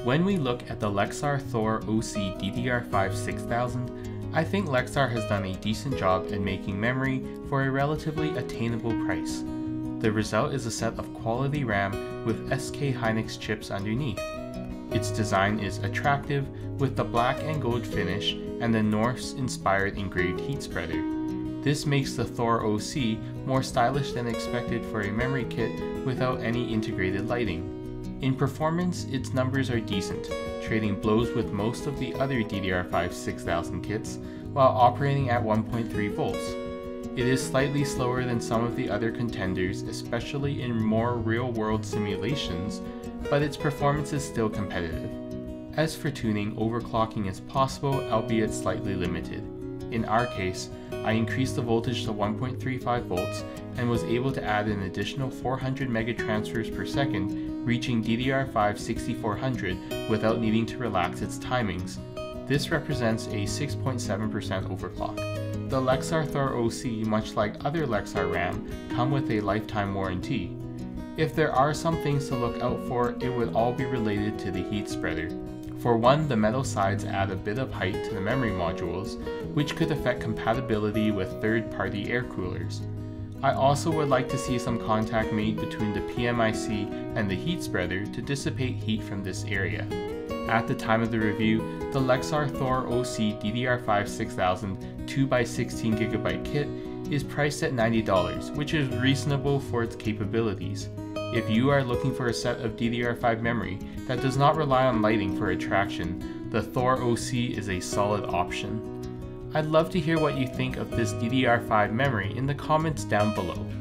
When we look at the Lexar THOR OC DDR5-6000, I think Lexar has done a decent job in making memory for a relatively attainable price. The result is a set of quality RAM with SK Hynix chips underneath. Its design is attractive with the black and gold finish and the Norse-inspired engraved heat spreader. This makes the THOR OC more stylish than expected for a memory kit without any integrated lighting. In performance, its numbers are decent, trading blows with most of the other DDR5-6000 kits while operating at 1.3 volts. It is slightly slower than some of the other contenders, especially in more real-world simulations, but its performance is still competitive. As for tuning, overclocking is possible, albeit slightly limited. In our case, I increased the voltage to 1.35 volts and was able to add an additional 400 megatransfers per second, reaching DDR5-6400 without needing to relax its timings. This represents a 6.7% overclock. The Lexar THOR OC, much like other Lexar RAM, come with a lifetime warranty. If there are some things to look out for, it would all be related to the heat spreader. For one, the metal sides add a bit of height to the memory modules, which could affect compatibility with third-party air coolers. I also would like to see some contact made between the PMIC and the heat spreader to dissipate heat from this area. At the time of the review, the Lexar THOR OC DDR5-6000 2x16GB kit is priced at $90, which is reasonable for its capabilities. If you are looking for a set of DDR5 memory that does not rely on lighting for attraction, the THOR OC is a solid option. I'd love to hear what you think of this DDR5 memory in the comments down below.